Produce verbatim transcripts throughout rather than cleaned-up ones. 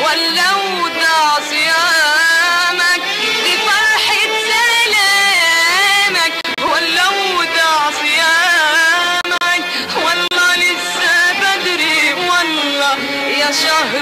ولو ضاع صيامك لفرحة سلامك، ولو ضاع صيامك والله لسه بدري، والله يا شهر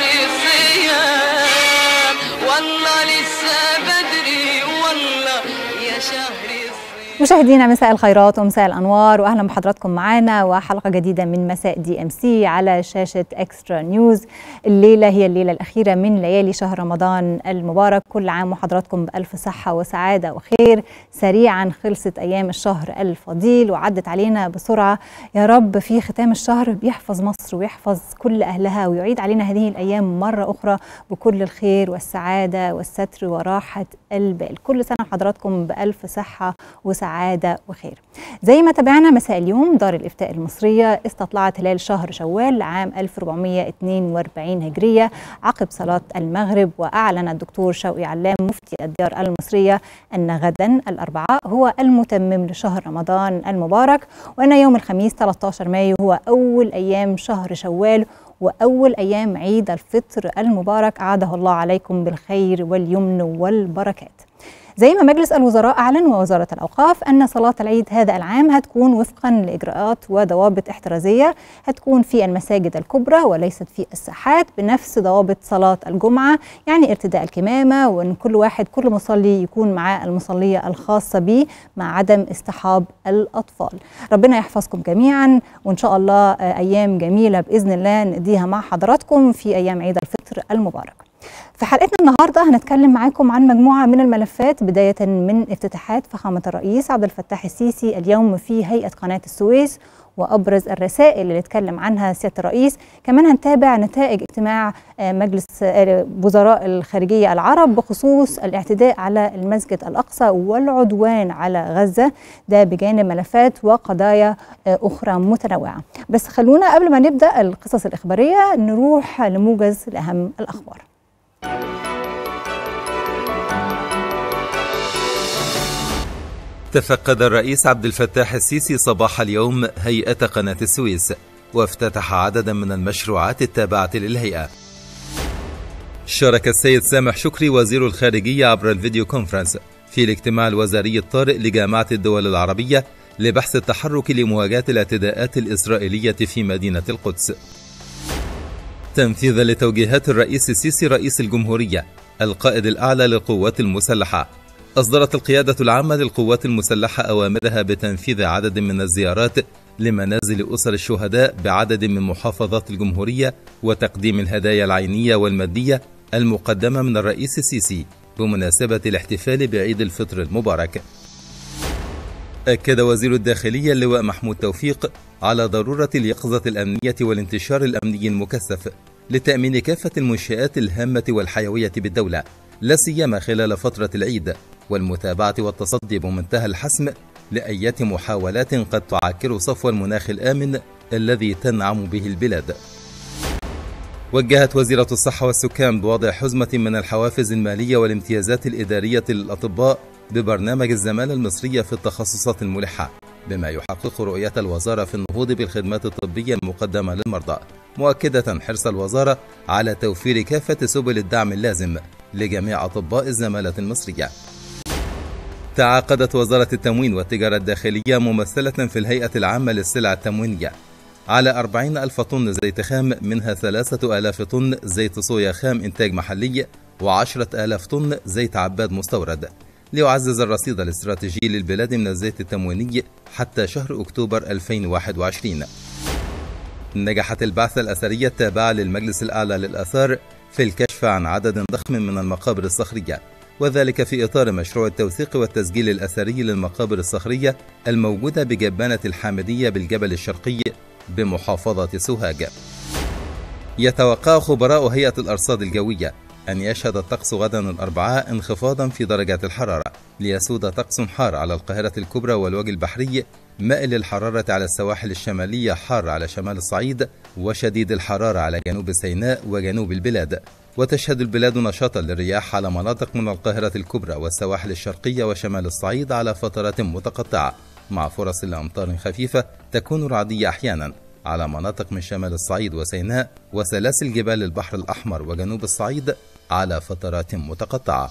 الصيام، والله لسه بدري، والله يا شهر الصيام. مشاهدينا مساء الخيرات ومساء الانوار، واهلا بحضراتكم معانا وحلقه جديده من مساء دي ام سي على شاشه اكسترا نيوز. الليله هي الليله الاخيره من ليالي شهر رمضان المبارك، كل عام وحضراتكم بالف صحه وسعاده وخير. سريعا خلصت ايام الشهر الفضيل وعدت علينا بسرعه، يا رب في ختام الشهر بيحفظ مصر ويحفظ كل اهلها ويعيد علينا هذه الايام مره اخرى بكل الخير والسعاده والستر وراحه البال. كل سنه حضراتكم بالف صحه وسعاده سعادة وخير. زي ما تابعنا مساء اليوم، دار الإفتاء المصرية استطلعت هلال شهر شوال لعام ألف وأربعمائة واثنين وأربعين هجرية عقب صلاة المغرب، وأعلن الدكتور شوقي علام مفتي الديار المصرية أن غدا الأربعاء هو المتمم لشهر رمضان المبارك، وأن يوم الخميس ثلاثة عشر مايو هو أول أيام شهر شوال وأول أيام عيد الفطر المبارك. أعاده الله عليكم بالخير واليمن والبركات. زي ما مجلس الوزراء أعلن ووزارة الأوقاف أن صلاة العيد هذا العام هتكون وفقا لإجراءات وضوابط احترازية، هتكون في المساجد الكبرى وليست في الساحات بنفس ضوابط صلاة الجمعة، يعني ارتداء الكمامة، وأن كل واحد كل مصلي يكون معاه المصلية الخاصة به مع عدم اصطحاب الأطفال. ربنا يحفظكم جميعا، وإن شاء الله أيام جميلة بإذن الله نقضيها مع حضراتكم في أيام عيد الفطر المبارك. في حلقتنا النهارده هنتكلم معاكم عن مجموعه من الملفات، بدايه من افتتاحات فخامه الرئيس عبد الفتاح السيسي اليوم في هيئه قناه السويس وابرز الرسائل اللي اتكلم عنها سياده الرئيس. كمان هنتابع نتائج اجتماع مجلس وزراء الخارجيه العرب بخصوص الاعتداء على المسجد الاقصى والعدوان على غزه، ده بجانب ملفات وقضايا اخرى متنوعه. بس خلونا قبل ما نبدا القصص الاخباريه نروح لموجز لاهم الاخبار. تفقد الرئيس عبد الفتاح السيسي صباح اليوم هيئة قناة السويس، وافتتح عددا من المشروعات التابعة للهيئة. شارك السيد سامح شكري وزير الخارجية عبر الفيديو كونفرنس في الاجتماع الوزاري الطارئ لجامعة الدول العربية لبحث التحرك لمواجهة الاعتداءات الإسرائيلية في مدينة القدس. تنفيذا لتوجيهات الرئيس السيسي رئيس الجمهورية القائد الأعلى للقوات المسلحة، أصدرت القيادة العامة للقوات المسلحة أوامرها بتنفيذ عدد من الزيارات لمنازل أسر الشهداء بعدد من محافظات الجمهورية، وتقديم الهدايا العينية والمادية المقدمة من الرئيس السيسي بمناسبة الاحتفال بعيد الفطر المبارك. أكد وزير الداخلية اللواء محمود توفيق على ضرورة اليقظة الأمنية والانتشار الأمني المكثف لتأمين كافة المنشآت الهامة والحيوية بالدولة، لا سيما خلال فترة العيد، والمتابعة والتصدي بمنتهى الحسم لأية محاولات قد تعكر صفو المناخ الآمن الذي تنعم به البلاد. وجهت وزيرة الصحة والسكان بوضع حزمة من الحوافز المالية والامتيازات الإدارية للأطباء ببرنامج الزمالة المصرية في التخصصات الملحة، بما يحقق رؤية الوزارة في النهوض بالخدمات الطبية المقدمة للمرضى، مؤكدة حرص الوزارة على توفير كافة سبل الدعم اللازم لجميع أطباء الزمالة المصرية. تعاقدت وزارة التموين والتجارة الداخلية ممثلة في الهيئة العامة للسلع التموينية على أربعين ألف طن زيت خام، منها ثلاثة آلاف طن زيت صويا خام إنتاج محلي وعشرة آلاف طن زيت عباد مستورد، ليعزز الرصيد الاستراتيجي للبلاد من الزيت التمويني حتى شهر أكتوبر ألفين وواحد وعشرين. نجحت البعثة الأثرية التابعة للمجلس الأعلى للآثار في الكشف عن عدد ضخم من المقابر الصخرية، وذلك في إطار مشروع التوثيق والتسجيل الأثري للمقابر الصخرية الموجودة بجبانة الحامدية بالجبل الشرقي بمحافظة سوهاج. يتوقع خبراء هيئة الأرصاد الجوية أن يشهد الطقس غدا الأربعاء انخفاضا في درجات الحرارة، ليسود طقس حار على القاهرة الكبرى والوجه البحري، مائل الحرارة على السواحل الشمالية، حار على شمال الصعيد، وشديد الحرارة على جنوب سيناء وجنوب البلاد. وتشهد البلاد نشاطا للرياح على مناطق من القاهرة الكبرى والسواحل الشرقية وشمال الصعيد على فترات متقطعة، مع فرص لأمطار خفيفة تكون رعدية أحيانا، على مناطق من شمال الصعيد وسيناء وسلاسل جبال البحر الأحمر وجنوب الصعيد على فترات متقطعة.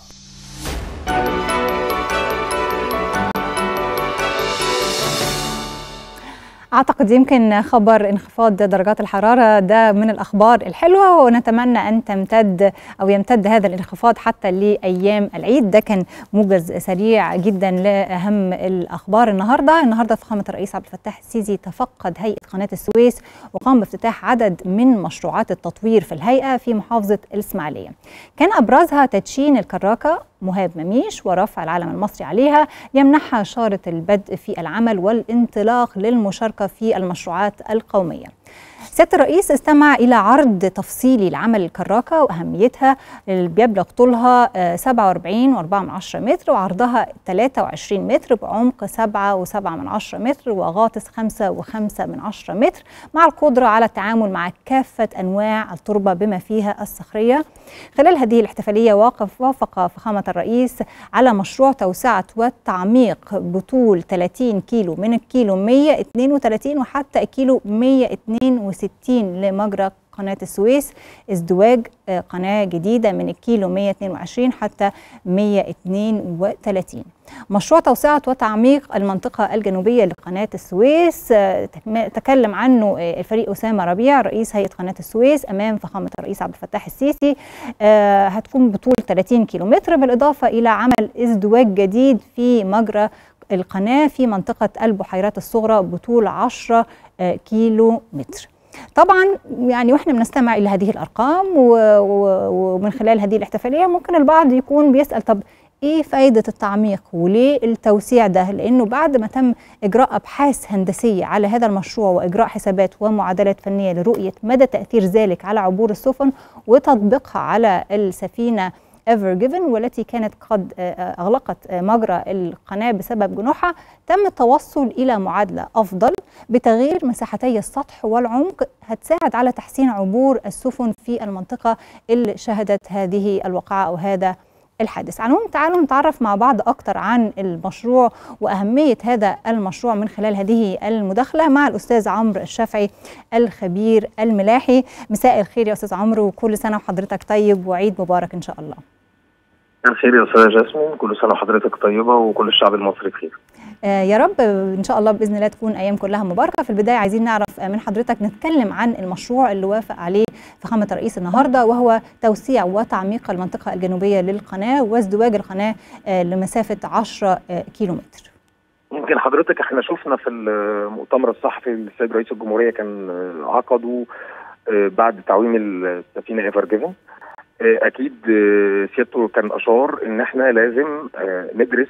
أعتقد يمكن خبر انخفاض درجات الحرارة ده من الأخبار الحلوة، ونتمنى أن تمتد أو يمتد هذا الانخفاض حتى لأيام العيد. ده كان موجز سريع جدا لأهم الأخبار النهاردة. النهاردة فخامة الرئيس عبد الفتاح السيسي تفقد هيئة قناة السويس وقام بافتتاح عدد من مشروعات التطوير في الهيئة في محافظة الإسماعيلية. كان أبرزها تدشين الكراكة مهاب مميش ورفع العلم المصري عليها يمنحها شارة البدء في العمل والانطلاق للمشاركة في المشروعات القومية. سيادة الرئيس استمع إلى عرض تفصيلي لعمل الكراكة وأهميتها اللي بيبلغ طولها سبعة وأربعين فاصلة أربعة متر وعرضها ثلاثة وعشرين متر بعمق سبعة وسبعة متر وغاطس خمسة وخمسة متر، مع القدرة على التعامل مع كافة أنواع التربة بما فيها الصخرية. خلال هذه الاحتفالية واقف وافق فخامة الرئيس على مشروع توسعة والتعميق بطول ثلاثين كيلو من الكيلو مئة واثنين وثلاثين وحتى الكيلو مئة واثنين وستين لمجرى قناة السويس، ازدواج قناة جديدة من الكيلو مئة واثنين وعشرين حتى مئة واثنين وثلاثين. مشروع توسعة وتعميق المنطقة الجنوبية لقناة السويس تكلم عنه الفريق أسامة ربيع رئيس هيئة قناة السويس أمام فخامة الرئيس عبد الفتاح السيسي. هتكون بطول ثلاثين كيلو متر بالإضافة إلى عمل ازدواج جديد في مجرى القناة في منطقة البحيرات الصغرى بطول عشرة كيلو متر. طبعا يعني واحنا بنستمع الى هذه الارقام ومن خلال هذه الاحتفاليه ممكن البعض يكون بيسال طب ايه فائده التعميق وليه التوسيع ده؟ لانه بعد ما تم اجراء ابحاث هندسيه على هذا المشروع واجراء حسابات ومعادلات فنيه لرؤيه مدى تاثير ذلك على عبور السفن وتطبيقها على السفينه ايفر جيفن والتي كانت قد أغلقت مجرى القناة بسبب جنوحها، تم التوصل إلى معادلة أفضل بتغيير مساحتي السطح والعمق هتساعد على تحسين عبور السفن في المنطقة اللي شهدت هذه الواقعة أو هذا الحادث. على العموم تعالوا نتعرف مع بعض أكتر عن المشروع وأهمية هذا المشروع من خلال هذه المداخلة مع الأستاذ عمرو الشافعي الخبير الملاحي. مساء الخير يا أستاذ عمرو، وكل سنة وحضرتك طيب وعيد مبارك إن شاء الله. الخير يا أستاذة جاسمين، كل سنة وحضرتك طيبة وكل الشعب المصري بخير. آه يا رب إن شاء الله بإذن الله تكون أيام كلها مباركة. في البداية عايزين نعرف من حضرتك نتكلم عن المشروع اللي وافق عليه فخامة الرئيس النهاردة، وهو توسيع وتعميق المنطقة الجنوبية للقناة وازدواج القناة آه لمسافة عشرة آه كيلو متر. يمكن حضرتك احنا شفنا في المؤتمر الصحفي اللي السيد رئيس الجمهورية كان عقده آه بعد تعويم السفينة ايفر جيفن، اكيد سيادته كان اشار ان احنا لازم ندرس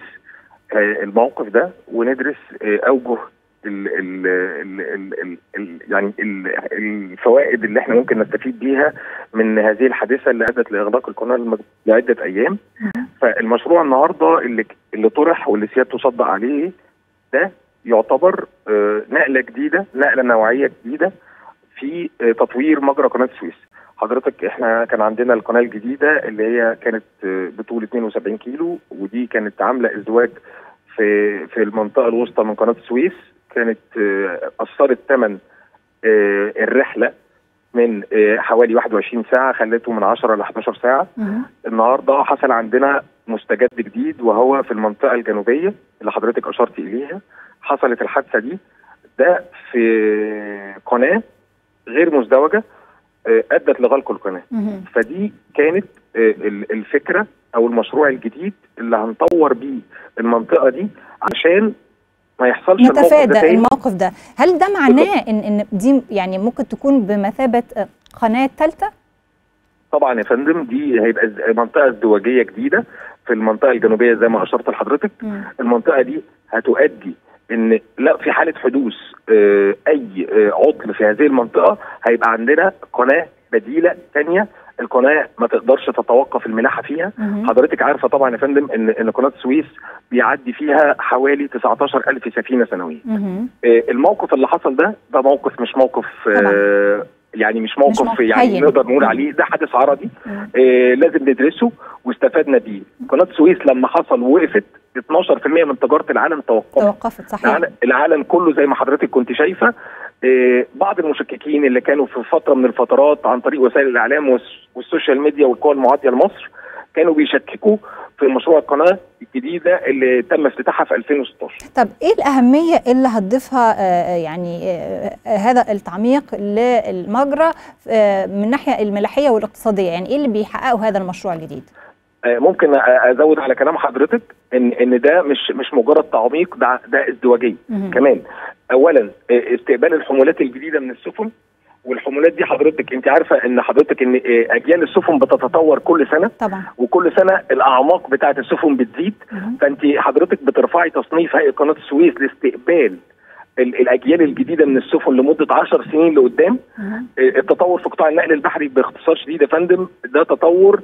الموقف ده وندرس اوجه ال ال ال ال ال يعني ال الفوائد اللي احنا ممكن نستفيد بيها من هذه الحادثه اللي ادت لاغلاق القناه لعده ايام. فالمشروع النهارده اللي اللي طرح واللي سيادته صدق عليه ده يعتبر نقله جديده، نقله نوعيه جديده في تطوير مجرى قناه السويس. حضرتك احنا كان عندنا القناه الجديده اللي هي كانت بطول اثنين وسبعين كيلو، ودي كانت عامله ازدواج في في المنطقه الوسطى من قناه السويس، كانت اثرت ثمن الرحله من حوالي واحد وعشرين ساعه، خلته من عشرة ل احد عشر ساعه. النهارده حصل عندنا مستجد جديد وهو في المنطقه الجنوبيه اللي حضرتك اشرت اليها. حصلت الحادثه دي ده في قناه غير مزدوجه ادت لغلق القناه. فدي كانت الفكره او المشروع الجديد اللي هنطور بيه المنطقه دي عشان ما يحصلش نتفادى الموقف ده. هل ده معناه ان ان دي يعني ممكن تكون بمثابه قناه ثالثه؟ طبعا يا فندم، دي هيبقى منطقه ازدواجيه جديده في المنطقه الجنوبيه زي ما اشرت لحضرتك. المنطقه دي هتؤدي ان لا في حاله حدوث آه اي آه عطل في هذه المنطقه هيبقى عندنا قناه بديله ثانيه، القناه ما تقدرش تتوقف الملاحه فيها. مم. حضرتك عارفه طبعا يا فندم ان ان قناه السويس بيعدي فيها حوالي تسعة عشر ألف سفينه سنويا. آه الموقف اللي حصل ده ده موقف مش موقف آه يعني مش موقف, مش موقف يعني نقدر نقول عليه ده حادث عرضي. آه لازم ندرسه واستفدنا بيه. قناه السويس لما حصل وقفت اثناشر بالمئة من تجاره العالم توقفت. توقفت صحيح. العالم كله زي ما حضرتك كنت شايفه بعض المشككين اللي كانوا في فتره من الفترات عن طريق وسائل الاعلام والسوشيال ميديا والقوى المعاديه لمصر كانوا بيشككوا في مشروع القناه الجديده اللي تم افتتاحها في ألفين وستاشر. طب ايه الاهميه اللي هتضيفها يعني هذا التعميق للمجرى من الناحيه الملاحيه والاقتصاديه؟ يعني ايه اللي بيحققه هذا المشروع الجديد؟ ممكن ازود على كلام حضرتك ان ان ده مش مش مجرد تعميق، ده ده ازدواجيه كمان. اولا استقبال الحمولات الجديده من السفن، والحمولات دي حضرتك انت عارفه ان حضرتك ان اجيال السفن بتتطور كل سنه طبعا، وكل سنه الاعماق بتاعه السفن بتزيد. فانت حضرتك بترفعي تصنيف هيئه قناه السويس لاستقبال الاجيال الجديده من السفن لمده عشر سنين لقدام. التطور في قطاع النقل البحري باختصار شديد يا فندم ده تطور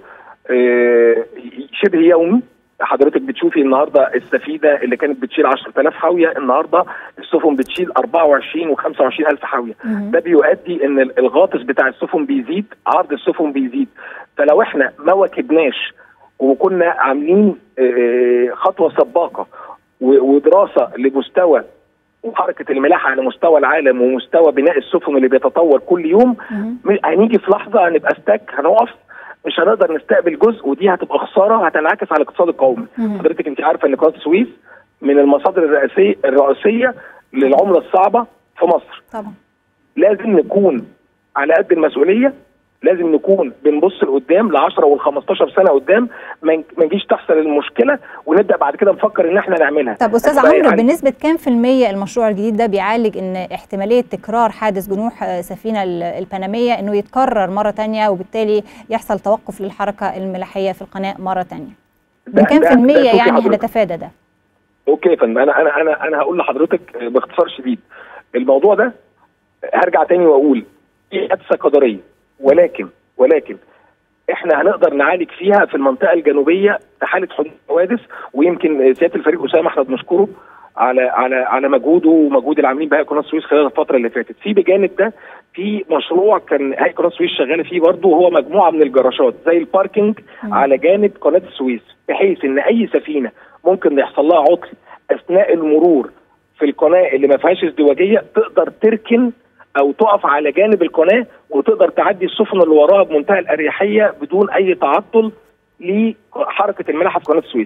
شبه يومي. حضرتك بتشوفي النهارده السفينه اللي كانت بتشيل عشرة آلاف حاويه النهارده السفن بتشيل أربعة وعشرين وخمسة وعشرين ألف حاويه. ده بيؤدي ان الغاطس بتاع السفن بيزيد، عرض السفن بيزيد. فلو احنا ما واكبناش وكنا عاملين خطوه سباقه ودراسه لمستوى وحركه الملاحه على مستوى العالم ومستوى بناء السفن اللي بيتطور كل يوم، هنيجي في لحظه هنبقى ستاك، هنقف، مش هنقدر نستقبل جزء، ودي هتبقى خساره هتنعكس على الاقتصاد القومي. حضرتك انت عارفه ان قناه السويس من المصادر الرئيسيه الرئيسيه للعمله الصعبه في مصر. طبعا لازم نكون على قد المسؤوليه، لازم نكون بنبص لقدام ل عشرة وال خمستاشر سنه قدام، ما نجيش تحصل المشكله ونبدا بعد كده نفكر ان احنا نعملها. طب استاذ عمرو، بنسبه كام في الميه المشروع الجديد ده بيعالج ان احتماليه تكرار حادث جنوح سفينه البنميه انه يتكرر مره ثانيه وبالتالي يحصل توقف للحركه الملاحيه في القناه مره ثانيه؟ من كام في الميه يعني هنتفادى ده؟ اوكي يا فندم، انا انا انا انا هقول لحضرتك باختصار شديد. الموضوع ده هرجع تاني واقول في حادثه قدريه، ولكن ولكن احنا هنقدر نعالج فيها في المنطقه الجنوبيه في حاله حدوث حوادث. ويمكن سياده الفريق اسامه احنا بنشكره على على على مجهوده ومجهود العاملين بهيئه قناه السويس خلال الفتره اللي فاتت. في بجانب ده في مشروع كان هيئه قناه السويس شغاله فيه برضه، وهو مجموعه من الجراشات زي الباركينج على جانب قناه السويس، بحيث ان اي سفينه ممكن يحصل لها عطل اثناء المرور في القناه اللي ما فيهاش ازدواجيه تقدر تركن او تقف على جانب القناه وتقدر تعدي السفن اللي وراها بمنتهى الاريحيه بدون اي تعطل لحركه الملاحه في قناه السويس.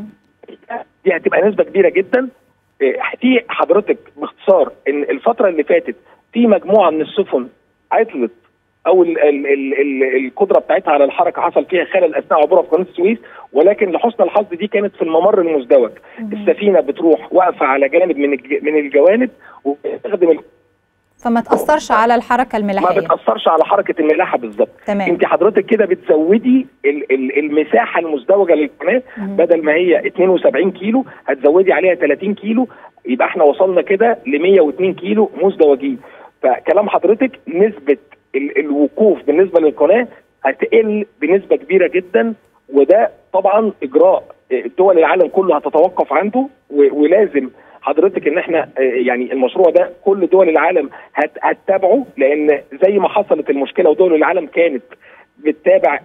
دي هتبقى نسبه كبيره جدا. في حضرتك باختصار ان الفتره اللي فاتت في مجموعه من السفن عطلت او ال ال ال ال القدره بتاعتها على الحركه حصل فيها خلل اثناء عبورها في قناه السويس، ولكن لحسن الحظ دي كانت في الممر المزدوج. السفينه بتروح واقفه على جانب من من الجوانب وبتستخدم، فما تاثرش على الحركه الملاحيه، ما بتاثرش على حركه الملاحه بالظبط. انت حضرتك كده بتزودي ال ال المساحه المزدوجه للقناه، بدل ما هي اتنين وسبعين كيلو هتزودي عليها تلاتين كيلو، يبقى احنا وصلنا كده ل مية واتنين كيلو مزدوجين. فكلام حضرتك نسبه ال الوقوف بالنسبه للقناه هتقل بنسبه كبيره جدا، وده طبعا اجراء دول العالم كله هتتوقف عنده، ولازم حضرتك ان احنا يعني المشروع ده كل دول العالم هتتابعه، لان زي ما حصلت المشكله ودول العالم كانت بتتابع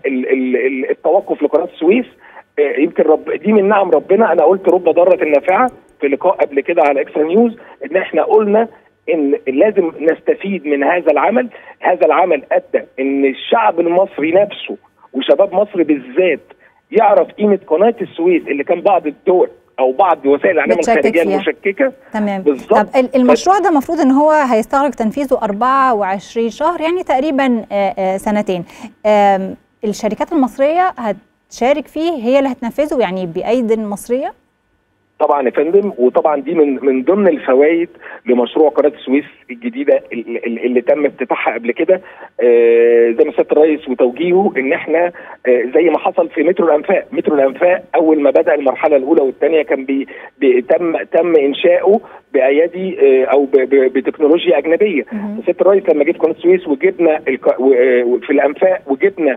التوقف لقناه السويس. يمكن رب دي من نعم ربنا. انا قلت رب ضاره نافعه في لقاء قبل كده على اكسترا نيوز، ان احنا قلنا ان لازم نستفيد من هذا العمل. هذا العمل ادى ان الشعب المصري نفسه وشباب مصر بالذات يعرف قيمه قناه السويس اللي كان بعض الدول او بعض وسائل الاعلام الخارجيه المشككه. تمام بالظبط. طب المشروع ده المفروض ان هو هيستغرق تنفيذه أربعة وعشرين شهر، يعني تقريبا سنتين. الشركات المصريه هتشارك فيه، هي اللي هتنفذه يعني بايد مصريه؟ طبعا يا فندم، وطبعا دي من من ضمن الفوائد لمشروع قناه السويس الجديده اللي, اللي تم افتتاحها قبل كده. آه زي ما سياده الرئيس وتوجيهه ان احنا آه زي ما حصل في مترو الانفاق. مترو الانفاق اول ما بدا المرحله الاولى والثانيه كان بي بي تم تم انشاؤه بايادي آه او بتكنولوجيا اجنبيه. سياده الرئيس لما جه في قناه السويس وجبنا في الانفاق وجبنا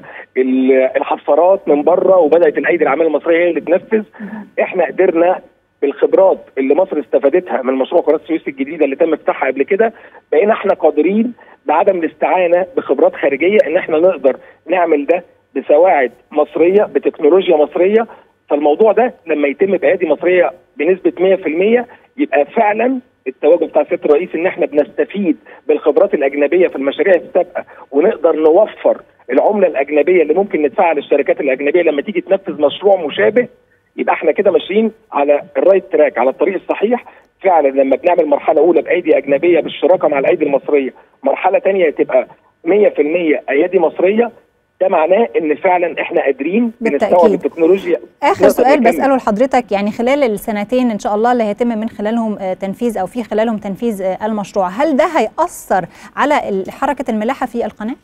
الحفارات من بره وبدات الايدي العامله المصريه هي اللي تنفذ، احنا قدرنا بالخبرات اللي مصر استفادتها من مشروع قناه السويس الجديده اللي تم افتتاحها قبل كده، بقينا احنا قادرين بعدم الاستعانه بخبرات خارجيه ان احنا نقدر نعمل ده بسواعد مصريه بتكنولوجيا مصريه. فالموضوع ده لما يتم بايادي مصريه بنسبه مية في المية يبقى فعلا التواجد بتاع سياده الرئيس ان احنا بنستفيد بالخبرات الاجنبيه في المشاريع السابقه ونقدر نوفر العمله الاجنبيه اللي ممكن ندفعها للشركات الاجنبيه لما تيجي تنفذ مشروع مشابه، يبقى احنا كده ماشيين على الرايت تراك، على الطريق الصحيح. فعلا لما بنعمل مرحله اولى بايدي اجنبيه بالشراكه مع الايدي المصريه، مرحله ثانيه تبقى مية في المية ايادي مصريه، ده معناه ان فعلا احنا قادرين بنستوعب التكنولوجيا. اخر سؤال بساله لحضرتك، يعني خلال السنتين ان شاء الله اللي هيتم من خلالهم تنفيذ او في خلالهم تنفيذ المشروع، هل ده هيأثر على حركه الملاحه في القناه؟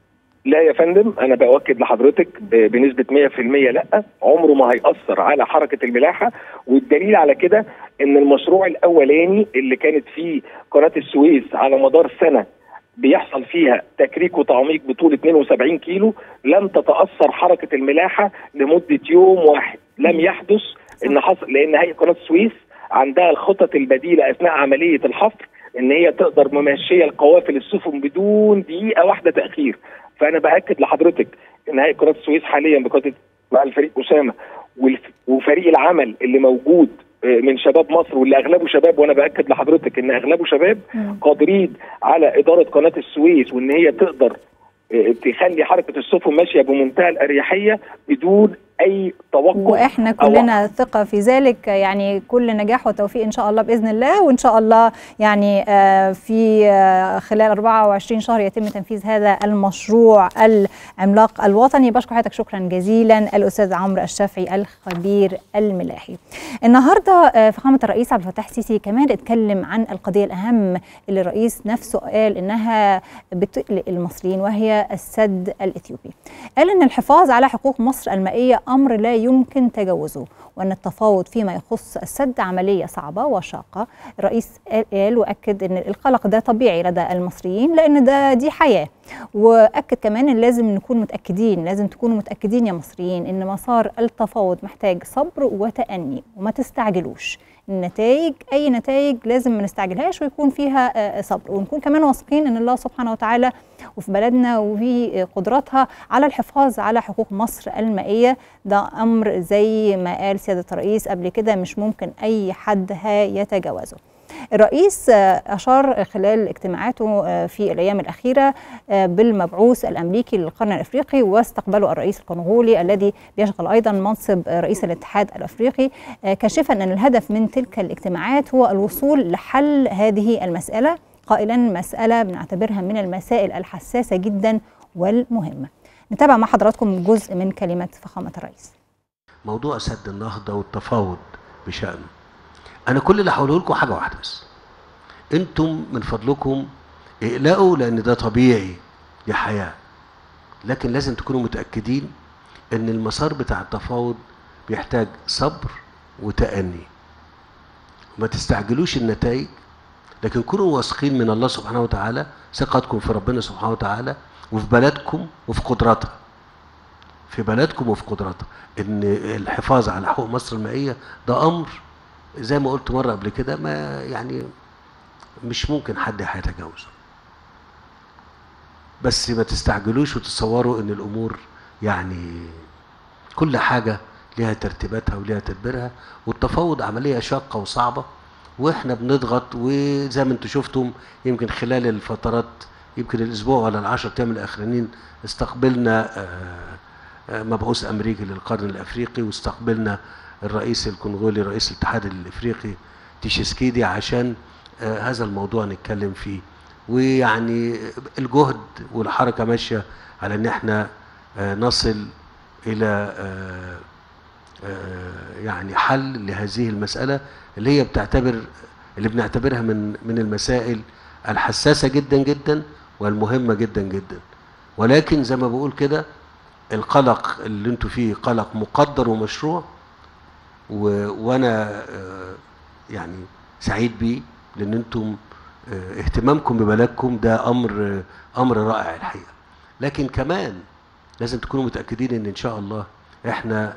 لا يا فندم، انا باؤكد لحضرتك بنسبه مية في المية لا، عمره ما هيأثر على حركه الملاحه. والدليل على كده ان المشروع الاولاني اللي كانت فيه قناه السويس على مدار سنه بيحصل فيها تكريك وتعميق بطول اتنين وسبعين كيلو، لم تتأثر حركة الملاحة لمدة يوم واحد. لم يحدث ان حصل، لان هي قناة السويس عندها الخطط البديلة اثناء عملية الحفر ان هي تقدر ممشية القوافل السفن بدون دقيقة واحدة تأخير. فانا باكد لحضرتك ان هي قناة السويس حاليا بقيادة مع الفريق أسامة وفريق العمل اللي موجود من شباب مصر واللي اغلبه شباب، وانا باكد لحضرتك ان اغلبه شباب قادرين على اداره قناه السويس وان هي تقدر تخلي حركه السفن ماشيه بمنتهى الاريحيه بدون اي توقف. واحنا كلنا ثقه في ذلك، يعني كل نجاح وتوفيق ان شاء الله باذن الله. وان شاء الله يعني في خلال أربعة وعشرين شهر يتم تنفيذ هذا المشروع العملاق الوطني. بشكر حضرتك شكرا جزيلا الاستاذ عمرو الشافعي الخبير الملاحي. النهارده فخامه الرئيس عبد الفتاح السيسي كمان اتكلم عن القضيه الاهم اللي الرئيس نفسه قال انها بتقلق المصريين، وهي السد الاثيوبي. قال ان الحفاظ على حقوق مصر المائيه أمر لا يمكن تجاوزه، وأن التفاوض فيما يخص السد عملية صعبة وشاقة. الرئيس قال وأكد أن القلق ده طبيعي لدى المصريين لأن ده دي حياة، وأكد كمان أن لازم نكون متأكدين، لازم تكونوا متأكدين يا مصريين أن مسار التفاوض محتاج صبر وتأني وما تستعجلوش. النتائج أي نتائج لازم ما نستعجلهاش ويكون فيها صبر، ونكون كمان واثقين أن الله سبحانه وتعالى وفي بلدنا وفي قدراتها على الحفاظ على حقوق مصر المائية. ده أمر زي ما قال سيادة الرئيس قبل كده مش ممكن أي حد يتجاوزه. الرئيس أشار خلال اجتماعاته في الأيام الأخيرة بالمبعوث الأمريكي للقرن الأفريقي واستقبله الرئيس الكونغولي الذي بيشغل أيضا منصب رئيس الاتحاد الأفريقي، كاشفا أن الهدف من تلك الاجتماعات هو الوصول لحل هذه المسألة، قائلا مسألة بنعتبرها من المسائل الحساسة جدا والمهمة. نتابع مع حضراتكم جزء من كلمة فخامة الرئيس. موضوع سد النهضة والتفاوض بشأنه، أنا كل اللي هقوله لكم حاجة واحدة بس، أنتم من فضلكم اقلقوا لأن ده طبيعي، دي حياة، لكن لازم تكونوا متأكدين أن المسار بتاع التفاوض بيحتاج صبر وتأني، وما تستعجلوش النتائج، لكن كونوا واثقين من الله سبحانه وتعالى، ثقتكم في ربنا سبحانه وتعالى وفي بلدكم وفي قدراتها، في بلدكم وفي قدراتها، ان الحفاظ على حقوق مصر المائية ده امر زي ما قلت مرة قبل كده ما يعني مش ممكن حد هيتجاوزه. بس ما تستعجلوش وتصوروا ان الامور يعني كل حاجة لها ترتيباتها ولها تدبيرها، والتفاوض عملية شاقة وصعبة، واحنا بنضغط، وزي ما انتم شفتم يمكن خلال الفترات يمكن الاسبوع ولا العشر ايام الاخرانيين استقبلنا مبعوث امريكي للقرن الافريقي، واستقبلنا الرئيس الكونغولي رئيس الاتحاد الافريقي تشيسكيدي عشان هذا الموضوع نتكلم فيه. ويعني الجهد والحركه ماشيه على ان احنا نصل الى يعني حل لهذه المساله اللي هي بتعتبر اللي بنعتبرها من من المسائل الحساسه جدا جدا والمهمه جدا جدا. ولكن زي ما بقول كده القلق اللي انتوا فيه قلق مقدر ومشروع، وانا يعني سعيد بيه لان انتم اهتمامكم ببلدكم ده امر امر رائع الحقيقه. لكن كمان لازم تكونوا متاكدين ان ان شاء الله احنا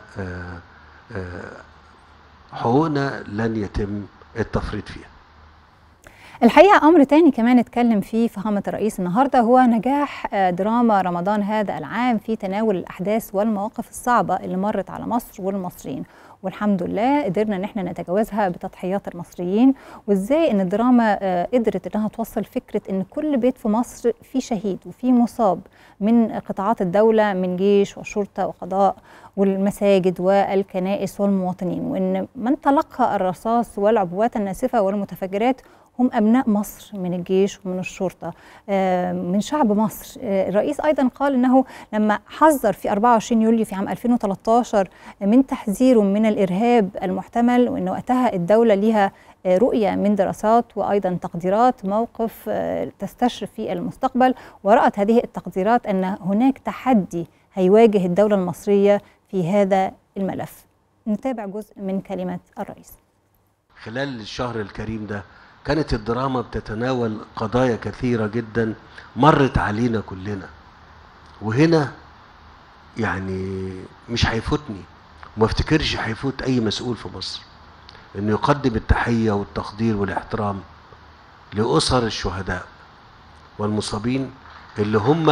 حقوقنا لن يتم التفريط فيها. الحقيقة أمر تاني كمان اتكلم فيه فخامة الرئيس النهاردة هو نجاح دراما رمضان هذا العام في تناول الأحداث والمواقف الصعبة اللي مرت على مصر والمصريين، والحمد لله قدرنا ان احنا نتجاوزها بتضحيات المصريين، وازاي ان الدراما قدرت انها توصل فكرة ان كل بيت في مصر فيه شهيد وفيه مصاب من قطاعات الدولة، من جيش وشرطة وقضاء والمساجد والكنائس والمواطنين، وان من تلقى الرصاص والعبوات الناسفة والمتفجرات هم أبناء مصر من الجيش ومن الشرطة من شعب مصر. الرئيس أيضا قال أنه لما حذر في أربعة وعشرين يوليو في عام ألفين وثلاثة عشر من تحذيره من الإرهاب المحتمل، وأن وقتها الدولة لها رؤية من دراسات وأيضا تقديرات موقف تستشرف في المستقبل، ورأت هذه التقديرات أن هناك تحدي هيواجه الدولة المصرية في هذا الملف. نتابع جزء من كلمة الرئيس. خلال الشهر الكريم ده كانت الدراما بتتناول قضايا كثيرة جدا مرت علينا كلنا، وهنا يعني مش هيفوتني وما افتكرش هيفوت اي مسؤول في مصر انه يقدم التحية والتقدير والاحترام لأسر الشهداء والمصابين اللي هم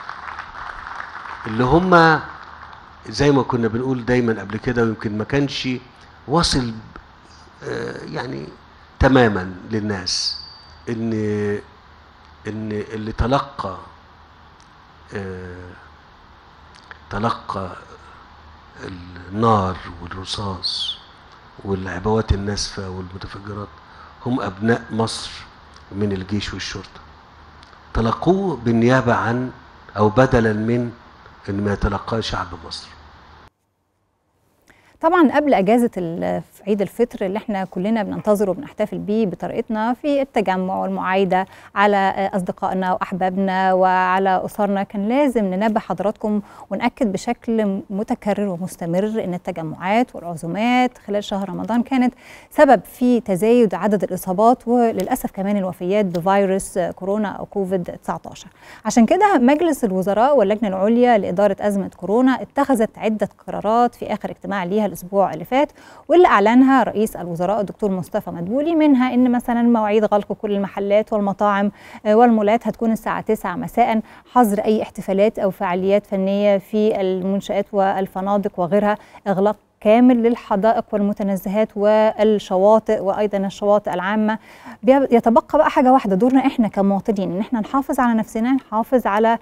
اللي هم زي ما كنا بنقول دايما قبل كده، ويمكن ما كانش واصل يعني تماما للناس ان ان اللي تلقى اه تلقى النار والرصاص والعبوات الناسفة والمتفجرات هم ابناء مصر من الجيش والشرطة، تلقوه بالنيابة عن او بدلا من ان ما يتلقاه شعب مصر. طبعا قبل اجازه عيد الفطر اللي احنا كلنا بننتظره وبنحتفل بيه بطريقتنا في التجمع والمعايده على اصدقائنا واحبابنا وعلى اسرنا، كان لازم ننبه حضراتكم ونأكد بشكل متكرر ومستمر ان التجمعات والعزومات خلال شهر رمضان كانت سبب في تزايد عدد الاصابات وللاسف كمان الوفيات بفيروس كورونا او كوفيد تسعة عشر. عشان كده مجلس الوزراء واللجنه العليا لاداره ازمه كورونا اتخذت عده قرارات في اخر اجتماع ليها الاسبوع اللي فات، واللي اعلنها رئيس الوزراء الدكتور مصطفى مدبولي، منها ان مثلا مواعيد غلق كل المحلات والمطاعم والمولات هتكون الساعه تسعة مساء، حظر اي احتفالات او فعاليات فنيه في المنشآت والفنادق وغيرها، اغلاق كامل للحدائق والمتنزهات والشواطئ وايضا الشواطئ العامه. يتبقى بقى حاجه واحده، دورنا احنا كمواطنين ان احنا نحافظ على نفسنا، نحافظ على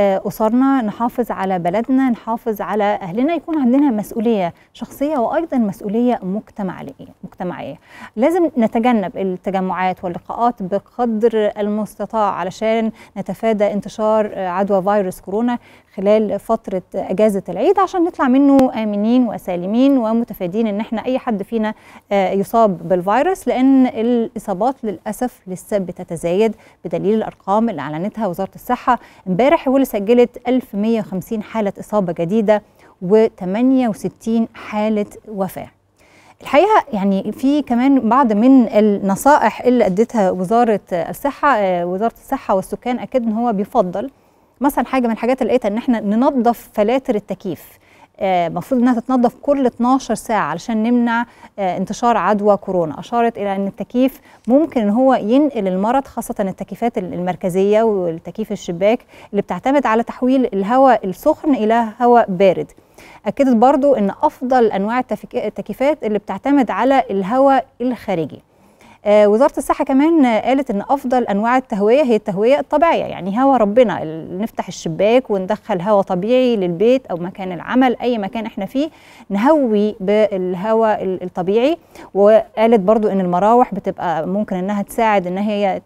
اسرنا، نحافظ على بلدنا، نحافظ على اهلنا، يكون عندنا مسؤوليه شخصيه وايضا مسؤوليه مجتمعيه مجتمعيه. لازم نتجنب التجمعات واللقاءات بقدر المستطاع علشان نتفادى انتشار عدوى فيروس كورونا خلال فتره اجازه العيد، عشان نطلع منه امنين وسالمين ومتفادين ان احنا اي حد فينا يصاب بالفيروس، لان الاصابات للاسف لسه بتتزايد بدليل الارقام اللي اعلنتها وزاره الصحه امبارح، واللي سجلت ألف ومئة وخمسين حاله اصابه جديده وثمانية وستين حاله وفاه. الحقيقه يعني في كمان بعض من النصائح اللي ادتها وزاره الصحه، وزاره الصحه والسكان اكد ان هو بيفضل مثلا حاجه من الحاجات اللي لقيتها ان احنا ننظف فلاتر التكييف، المفروض انها تتنظف كل اتناشر ساعه علشان نمنع انتشار عدوى كورونا. اشارت الى ان التكييف ممكن ان هو ينقل المرض، خاصه التكييفات المركزيه والتكييف الشباك اللي بتعتمد على تحويل الهواء السخن الى هواء بارد. اكدت برضو ان افضل انواع التكييفات اللي بتعتمد على الهواء الخارجي. آه وزارة الصحة كمان آه قالت ان افضل انواع التهوية هي التهوية الطبيعية، يعني هواء ربنا، نفتح الشباك وندخل هواء طبيعي للبيت او مكان العمل، اي مكان احنا فيه نهوي بالهواء الطبيعي. وقالت برضو ان المراوح بتبقى ممكن انها تساعد ان هي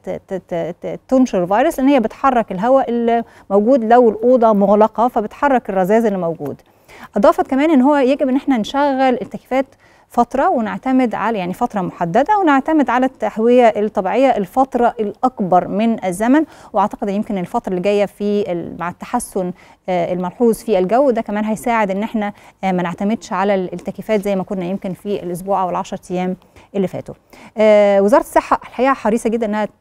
تنشر الفيروس، لان هي بتحرك الهواء اللي موجود لو الأوضة مغلقة، فبتحرك الرذاذ اللي موجود. اضافت كمان ان هو يجب ان احنا نشغل التكييفات فترة ونعتمد على يعني فترة محددة، ونعتمد على التهوية الطبيعية الفترة الأكبر من الزمن. وأعتقد يمكن الفترة اللي جاية في مع التحسن الملحوظ في الجو ده كمان هيساعد إن احنا ما نعتمدش على التكييفات زي ما كنا يمكن في الأسبوع أو العشر أيام اللي فاتوا. وزارة الصحة الحقيقة حريصة جدا إنها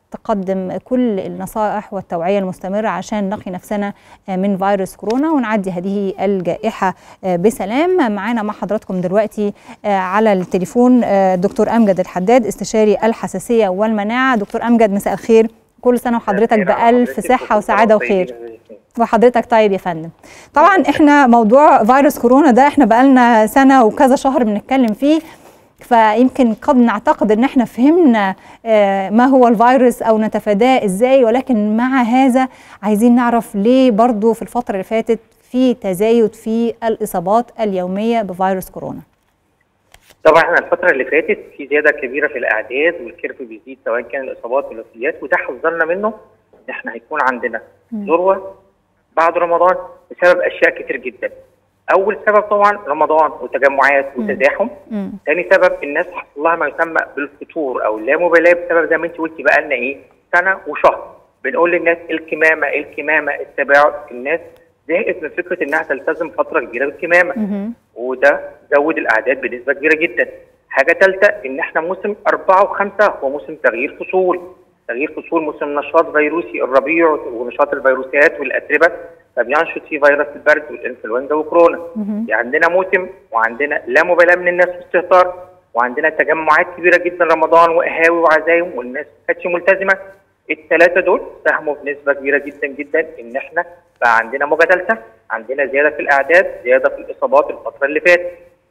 تقدم كل النصائح والتوعية المستمرة عشان نقي نفسنا من فيروس كورونا ونعدي هذه الجائحة بسلام. معانا مع حضراتكم دلوقتي على التليفون دكتور أمجد الحداد، استشاري الحساسية والمناعة. دكتور أمجد، مساء الخير، كل سنة وحضرتك بألف صحة وسعادة وخير. وحضرتك طيب يا فندم. طبعا احنا موضوع فيروس كورونا ده احنا بقالنا سنة وكذا شهر بنتكلم فيه، فيمكن قد نعتقد ان احنا فهمنا ما هو الفيروس او نتفاداه ازاي، ولكن مع هذا عايزين نعرف ليه برضو في الفترة اللي فاتت في تزايد في الاصابات اليومية بفيروس كورونا. طبعا احنا الفترة اللي فاتت في زيادة كبيرة في الاعداد والكيرف بيزيد سواء كان الاصابات والوفيات، وده حذرنا منه ان احنا هيكون عندنا ذروة بعد رمضان بسبب اشياء كتير جدا. اول سبب طبعا رمضان وتجمعات وتزاحم. ثاني سبب الناس حصل لها ما يسمى بالفتور او اللامبالاه، بسبب زي ما انت قلتي بقى لنا ايه سنه وشهر بنقول للناس الكمامه الكمامه التباعد. الناس زهقت من فكره انها تلتزم فتره كبيره بالكمامه، وده زود الاعداد بنسبه كبيره جدا. حاجه ثالثه ان احنا موسم أربعة وخمسة هو موسم تغيير فصول، تغيير فصول موسم نشاط فيروسي الربيع ونشاط الفيروسات والاتربه، فبينشط فيه فيروس البرد والانفلونزا وكورونا. يعني عندنا موسم وعندنا لا مبالاه من الناس واستهتار، وعندنا تجمعات كبيره جدا رمضان وقهاوي وعزايم والناس ما كانتش ملتزمه. الثلاثه دول ساهموا بنسبه كبيره جدا جدا ان احنا بقى عندنا موجه ثالثه، عندنا زياده في الاعداد، زياده في الاصابات الفتره اللي فاتت.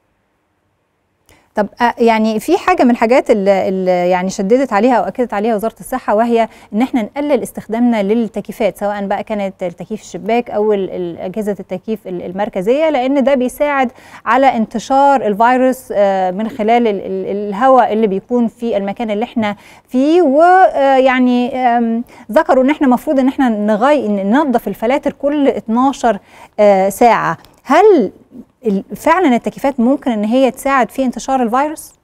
طب يعني في حاجة من الحاجات اللي, اللي يعني شددت عليها أو أكدت عليها وزارة الصحة، وهي إن احنا نقلل استخدامنا للتكييفات، سواء بقى كانت التكييف الشباك أو أجهزة التكييف المركزية، لأن ده بيساعد على انتشار الفيروس من خلال الهواء اللي بيكون في المكان اللي احنا فيه. ويعني ذكروا إن احنا مفروض إن احنا نغي ننظف الفلاتر كل اتناشر ساعة. هل فعلا التكييفات ممكن ان هي تساعد في انتشار الفيروس؟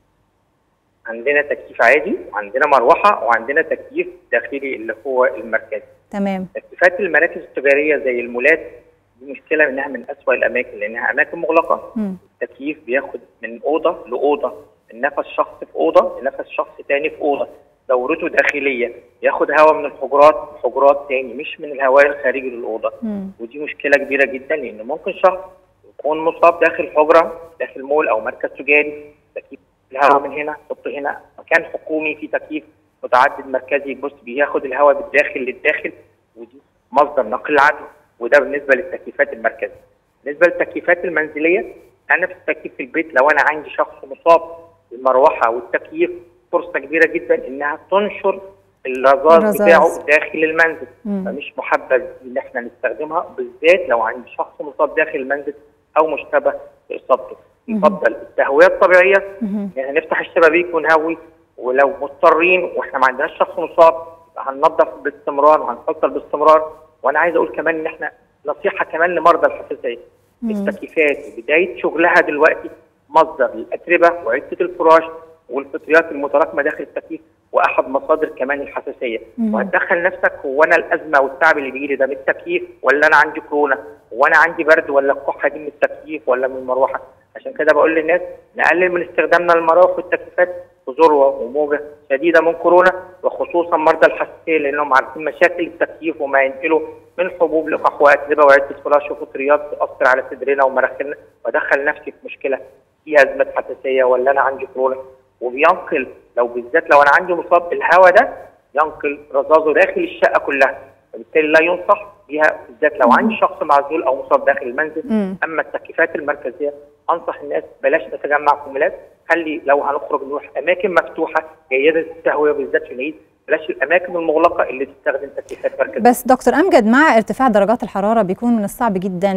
عندنا تكييف عادي وعندنا مروحه وعندنا تكييف داخلي اللي هو المركزي. تمام. تكييفات المراكز التجاريه زي المولات دي مشكله انها من اسوأ الاماكن لانها اماكن مغلقه. م. التكييف بياخد من اوضه لاوضه، من نفس شخص في اوضه لنفس شخص ثاني في اوضه، دورته داخليه، ياخد هواء من الحجرات لحجرات ثاني مش من الهواء الخارجي للاوضه. م. ودي مشكله كبيره جدا لان ممكن شخص يكون مصاب داخل حجره داخل مول او مركز تجاري، تكييف الهواء من هنا تحط هنا، مكان حكومي في تكييف متعدد مركزي بص بياخد الهواء بالداخل للداخل، ودي مصدر نقل العدوى. وده بالنسبه للتكييفات المركزيه. بالنسبه للتكييفات المنزليه، انا في التكييف في البيت لو انا عندي شخص مصاب، المروحه والتكييف فرصه كبيره جدا انها تنشر الرذاذ بتاعه داخل المنزل. مم. فمش محبذ ان احنا نستخدمها، بالذات لو عندي شخص مصاب داخل المنزل او مشتبه باصابته. يفضل التهويه الطبيعيه، يعني نفتح الشبابيك ونهوي، ولو مضطرين واحنا ما عندناش شخص مصاب هننظف باستمرار وهنفلتر باستمرار. وانا عايز اقول كمان ان احنا نصيحه كمان لمرضى الحساسيه، التكييفات بدايه شغلها دلوقتي مصدر للاتربه وعده الفراش والفطريات المتراكمه داخل التكييف، واحد مصادر كمان الحساسيه. وهتدخل نفسك هو انا الازمه والتعب اللي بيجي لي ده من التكييف ولا انا عندي كورونا وانا عندي برد ولا الكحه دي من التكييف ولا من المروحه. عشان كده بقول للناس نقلل من استخدامنا للمراوح والتكييفات في ذروه وموجه شديده من كورونا، وخصوصا مرضى الحساسيه لانهم عارفين مشاكل التكييف وما ينقلوا من حبوب لقح واتربه وعده فراش وفطريات تاثر على صدرنا ومراخرنا، وادخل نفسي في مشكله في ازمه حساسيه ولا انا عندي كورونا. وبينقل لو بالذات لو انا عندي مصاب الهواء ده ينقل رذاذه داخل الشقه كلها، فبالتالي لا ينصح بيها بالذات لو عندي شخص معزول او مصاب داخل المنزل. مم. اما التكييفات المركزيه انصح الناس بلاش نتجمع في مولات، خلي لو هنخرج نروح اماكن مفتوحه جيده التهويه بالذات في العيد، بلاش الاماكن المغلقه اللي تستخدم تكييفات مركزيه. بس دكتور امجد، مع ارتفاع درجات الحراره بيكون من الصعب جدا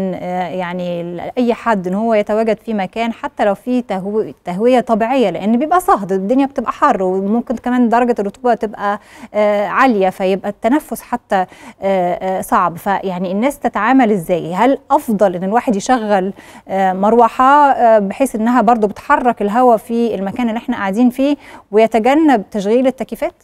يعني اي حد ان هو يتواجد في مكان حتى لو في تهويه طبيعيه، لان بيبقى صهد، الدنيا بتبقى حر وممكن كمان درجه الرطوبه تبقى عاليه، فيبقى التنفس حتى صعب. فيعني الناس تتعامل ازاي؟ هل افضل ان الواحد يشغل مروحه بحيث انها برضو بتحرك الهواء في المكان اللي احنا قاعدين فيه ويتجنب تشغيل التكييفات؟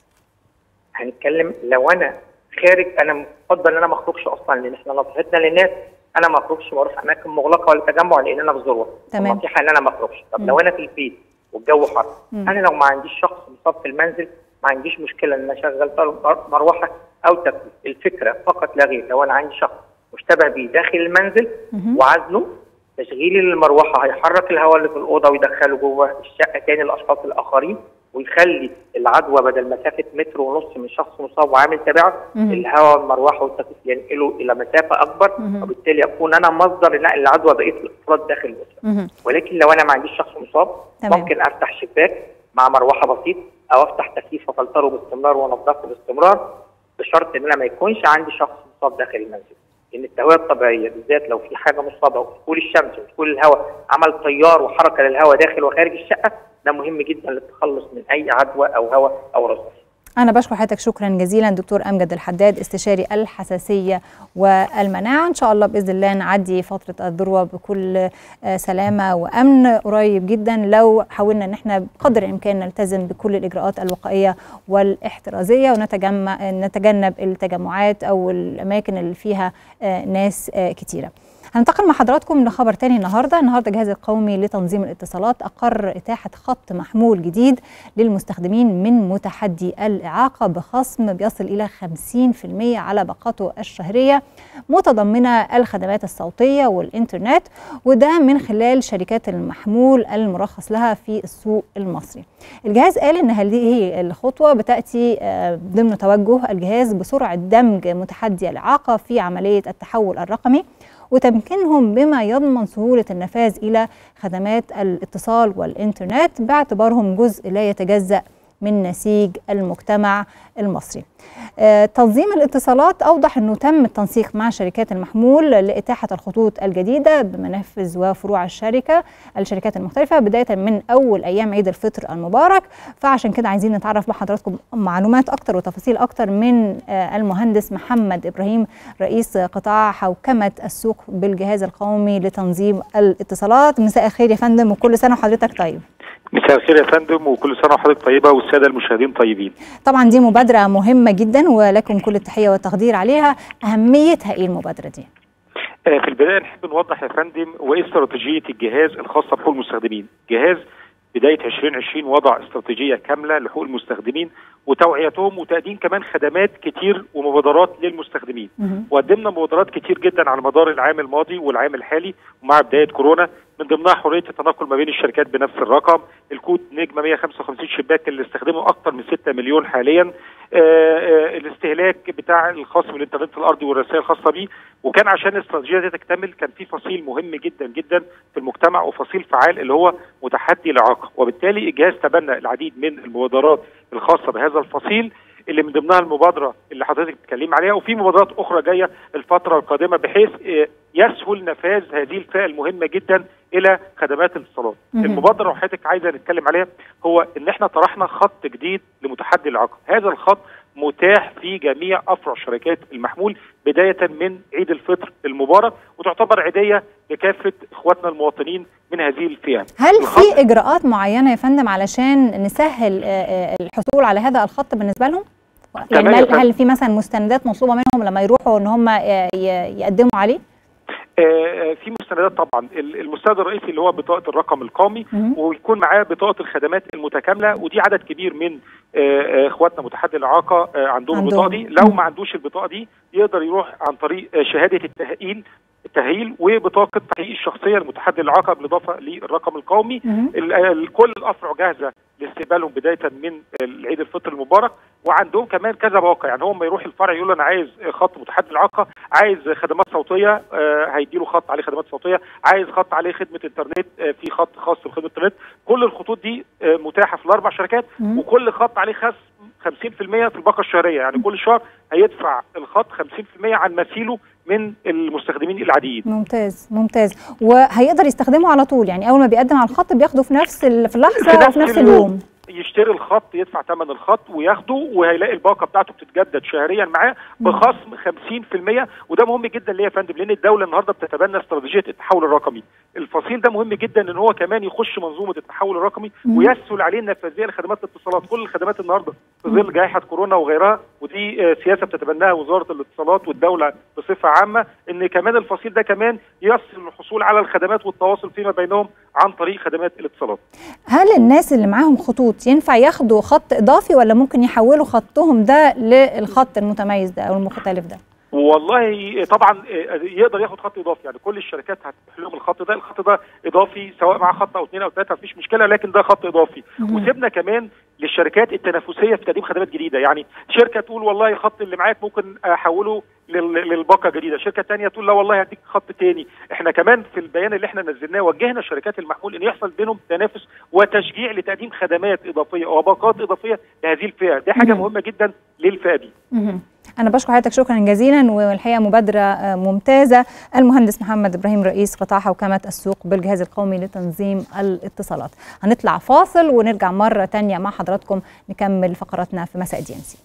هنتكلم لو انا خارج، انا بفضل ان انا ما اخرجش اصلا، لان احنا نصيحتنا للناس انا ما اخرجش واروح اماكن مغلقه ولا تجمع لان انا في ذروه. النصيحه ان انا ما اخرجش. طب م. لو انا في البيت والجو حر، انا لو ما عنديش شخص مصاب في المنزل ما عنديش مشكله ان انا اشغل مروحه او تكييف. الفكره فقط لا غير لو انا عندي شخص مشتبه بيه داخل المنزل وعزله، تشغيل المروحه هيحرك الهواء اللي في الاوضه ويدخله جوه الشقه تاني للاشخاص الاخرين، ويخلي العدوى بدل مسافه متر ونص من شخص مصاب وعامل تبعه، الهواء المروحه والتكييف ينقله الى مسافه اكبر، وبالتالي اكون انا مصدر نقل العدوى بقيه الافراد داخل الاسره. ولكن لو انا ما عنديش شخص مصاب تمام. ممكن افتح شباك مع مروحه بسيط او افتح تكييف وافلتره باستمرار وانضفه باستمرار، بشرط ان انا ما يكونش عندي شخص مصاب داخل المنزل. لان التهويه الطبيعيه بالذات لو في حاجه مصابه ودخول الشمس ودخول الهواء عمل تيار وحركه للهواء داخل وخارج الشقه، ده مهم جدا للتخلص من اي عدوى او هواء او رذاذ. أنا بشكر حضرتك شكرا جزيلا دكتور أمجد الحداد، استشاري الحساسية والمناعة. إن شاء الله بإذن الله نعدي فترة الذروة بكل سلامة وأمن قريب جدا، لو حاولنا إن احنا بقدر الإمكان نلتزم بكل الإجراءات الوقائية والاحترازية ونتجنب التجمعات أو الأماكن اللي فيها ناس كتيرة. هننتقل مع حضراتكم لخبر تاني النهارده، النهارده الجهاز القومي لتنظيم الاتصالات أقر إتاحة خط محمول جديد للمستخدمين من متحدي الإعاقة بخصم بيصل إلى خمسين بالمئة على باقته الشهرية، متضمنة الخدمات الصوتية والإنترنت، وده من خلال شركات المحمول المرخص لها في السوق المصري. الجهاز قال إن هذه الخطوة بتأتي ضمن توجه الجهاز بسرعة دمج متحدي الإعاقة في عملية التحول الرقمي وتمكينهم بما يضمن سهولة النفاذ إلى خدمات الاتصال والإنترنت باعتبارهم جزء لا يتجزأ من نسيج المجتمع المصري. آه، تنظيم الاتصالات أوضح أنه تم التنسيق مع شركات المحمول لإتاحة الخطوط الجديدة بمنافذ وفروع الشركة الشركات المختلفة بداية من أول أيام عيد الفطر المبارك. فعشان كده عايزين نتعرف مع حضراتكم معلومات أكتر وتفاصيل أكتر من آه المهندس محمد إبراهيم رئيس قطاع حوكمة السوق بالجهاز القومي لتنظيم الاتصالات. مساء الخير يا فندم وكل سنة وحضرتك طيب. مساء الخير يا فندم وكل سنه وحضرتك طيبه والساده المشاهدين طيبين. طبعا دي مبادره مهمه جدا ولكم كل التحيه والتقدير عليها، اهميتها ايه المبادره دي؟ في البدايه نحب نوضح يا فندم وايه استراتيجيه الجهاز الخاصه بحقوق المستخدمين. جهاز بدايه عشرين عشرين وضع استراتيجيه كامله لحقوق المستخدمين وتوعيتهم وتقديم كمان خدمات كتير ومبادرات للمستخدمين. وقدمنا مبادرات كتير جدا على مدار العام الماضي والعام الحالي ومع بدايه كورونا، من ضمنها حريه التنقل ما بين الشركات بنفس الرقم، الكود نجمه مية وخمسة وخمسين شباك اللي استخدمه اكثر من ستة مليون حاليا، آآ آآ الاستهلاك بتاع الخاص بالانترنت الارضي والرسائل الخاصه بيه. وكان عشان الاستراتيجيه دي تكتمل كان في فصيل مهم جدا جدا في المجتمع وفصيل فعال اللي هو متحدي الاعاقه، وبالتالي الجهاز تبنى العديد من المبادرات الخاصه بهذا الفصيل اللي من ضمنها المبادره اللي حضرتك بتتكلمي عليها، وفي مبادرات اخرى جايه الفتره القادمه بحيث يسهل نفاذ هذه الفئه المهمه جدا الى خدمات الاتصالات. المبادره اللي حضرتك عايزه نتكلم عليها هو ان احنا طرحنا خط جديد لمتحدي الاعاقه، هذا الخط متاح في جميع افرع شركات المحمول بدايه من عيد الفطر المبارك، وتعتبر عيديه لكافه اخواتنا المواطنين من هذه الفئه. هل في اجراءات معينه يا فندم علشان نسهل الحصول على هذا الخط بالنسبه لهم؟ يعني هل, هل في مثلا مستندات مطلوبه منهم لما يروحوا ان هم يقدموا عليه؟ في مستندات طبعا. المستند الرئيسي اللي هو بطاقه الرقم القومي ويكون معاه بطاقه الخدمات المتكامله، ودي عدد كبير من اخواتنا متحدي الاعاقه عندهم البطاقه دي. لو ما عندوش البطاقه دي يقدر يروح عن طريق شهاده التاهيل التأهيل وبطاقة تحقيق الشخصية لمتحدي الإعاقة بالإضافة للرقم القومي. كل الأفرع جاهزة لاستقبالهم بداية من العيد الفطر المبارك، وعندهم كمان كذا موقع. يعني هو ما يروح الفرع يقول له أنا عايز خط متحدي الإعاقة، عايز خدمات صوتية هيديله خط عليه خدمات صوتية، عايز خط عليه خدمة إنترنت في خط خاص بخدمة الإنترنت. كل الخطوط دي متاحة في الأربع شركات، وكل خط عليه خاص خمسين بالمئة في الباقة الشهرية. يعني كل شهر هيدفع الخط خمسين بالمئة عن مثيله من المستخدمين العاديين. ممتاز ممتاز. وهيقدر يستخدمه على طول، يعني اول ما بيقدم على الخط بياخده في نفس في اللحظه وفي نفس اليوم. يشتري الخط يدفع ثمن الخط وياخده، وهيلاقي الباقه بتاعته بتتجدد شهريا معاه بخصم خمسين بالمئة. وده مهم جدا ليه يا فندم؟ لان الدوله النهارده بتتبنى استراتيجيه التحول الرقمي. الفصيل ده مهم جدا ان هو كمان يخش منظومه التحول الرقمي ويسهل عليه النفاذيه لخدمات الاتصالات. كل الخدمات النهارده في ظل جائحه كورونا وغيرها، ودي سياسه بتتبناها وزاره الاتصالات والدوله بصفه عامه، ان كمان الفصيل ده كمان يصل الحصول على الخدمات والتواصل فيما بينهم عن طريق خدمات الاتصالات. هل الناس اللي معاهم خطوط ينفع ياخدوا خط اضافي ولا ممكن يحولوا خطهم ده للخط المتميز ده او المختلف ده؟ والله طبعا يقدر ياخد خط اضافي، يعني كل الشركات هتفتح لهم الخط ده، الخط ده اضافي سواء مع خط او اثنين او ثلاثه مفيش مشكله، لكن ده خط اضافي. وسيبنا كمان للشركات التنافسيه في تقديم خدمات جديده، يعني شركه تقول والله الخط اللي معاك ممكن احوله للباقه جديده، شركه ثانيه تقول لا والله هديك خط ثاني. احنا كمان في البيان اللي احنا نزلناه وجهنا شركات المحمول ان يحصل بينهم تنافس وتشجيع لتقديم خدمات اضافيه وباقات اضافيه لهذه الفئه، دي حاجه مهمه جدا للفئه دي. أنا بشكر حضرتك شكرا جزيلا، والحقيقة مبادرة ممتازة. المهندس محمد إبراهيم رئيس قطاع حوكمة السوق بالجهاز القومي لتنظيم الاتصالات. هنطلع فاصل ونرجع مرة تانية مع حضراتكم نكمل فقراتنا في مساء دي ام سي.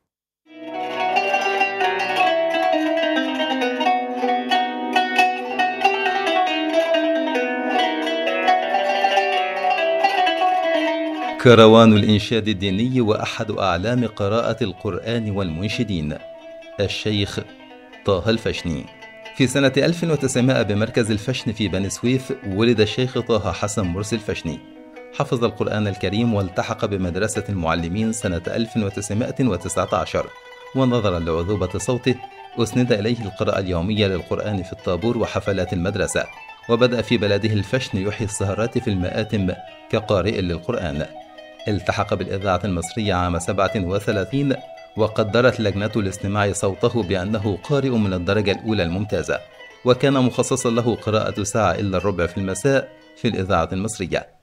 كروان الإنشاد الديني وأحد أعلام قراءة القرآن والمنشدين الشيخ طه الفشني. في سنة ألف وتسعمائة بمركز الفشن في بني سويف ولد الشيخ طه حسن مرسي الفشني. حفظ القرآن الكريم والتحق بمدرسة المعلمين سنة ألف وتسعمائة وتسعة عشر، ونظرا لعذوبة صوته أسند إليه القراءة اليومية للقرآن في الطابور وحفلات المدرسة، وبدأ في بلده الفشن يحيي السهرات في المآتم كقارئ للقرآن. التحق بالإذاعة المصرية عام سبعة وثلاثين، وقدرت لجنة الاستماع صوته بأنه قارئ من الدرجة الأولى الممتازة، وكان مخصصا له قراءة ساعة إلا الربع في المساء في الإذاعة المصرية.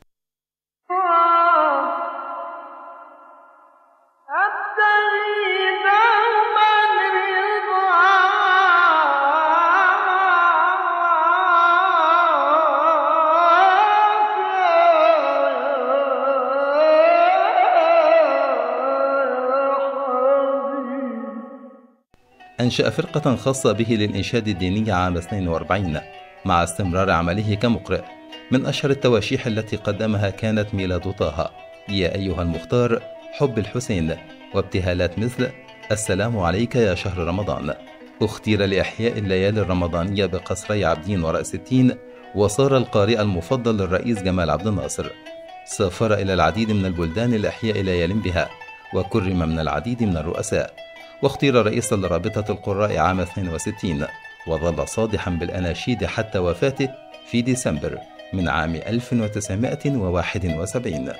أنشأ فرقة خاصة به للإنشاد الديني عام اثنين وأربعين مع استمرار عمله كمقرئ. من أشهر التواشيح التي قدمها كانت ميلاد طه، يا أيها المختار، حب الحسين، وابتهالات مثل السلام عليك يا شهر رمضان. اختير لإحياء الليالي الرمضانية بقصري عابدين ورأس التين، وصار القارئ المفضل للرئيس جمال عبد الناصر. سافر إلى العديد من البلدان لإحياء ليال بها، وكرم من العديد من الرؤساء، واختير رئيسا لرابطة القراء عام اثنين وستين، وظل صادحا بالأناشيد حتى وفاته في ديسمبر من عام ألف وتسعمائة وواحد وسبعين.